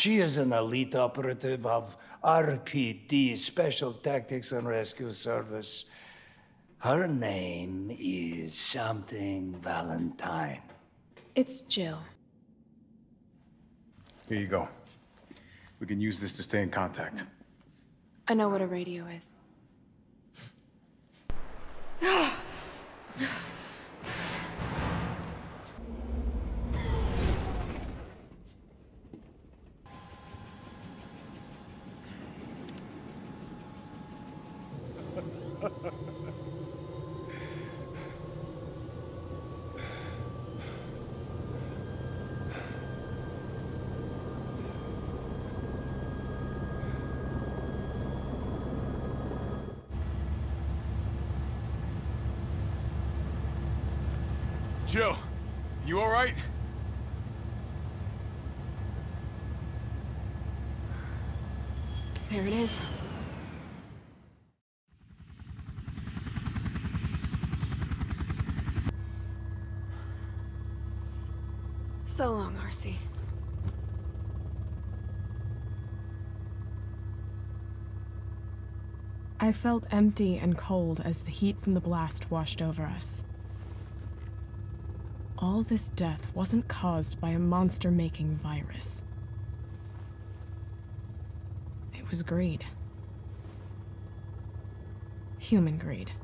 She is an elite operative of RPD, Special Tactics and Rescue Service. Her name is something Valentine. It's Jill. Here you go. We can use this to stay in contact. I know what a radio is. Jill, you all right? There it is. So long, RC. I felt empty and cold as the heat from the blast washed over us. All this death wasn't caused by a monster-making virus. It was greed. Human greed.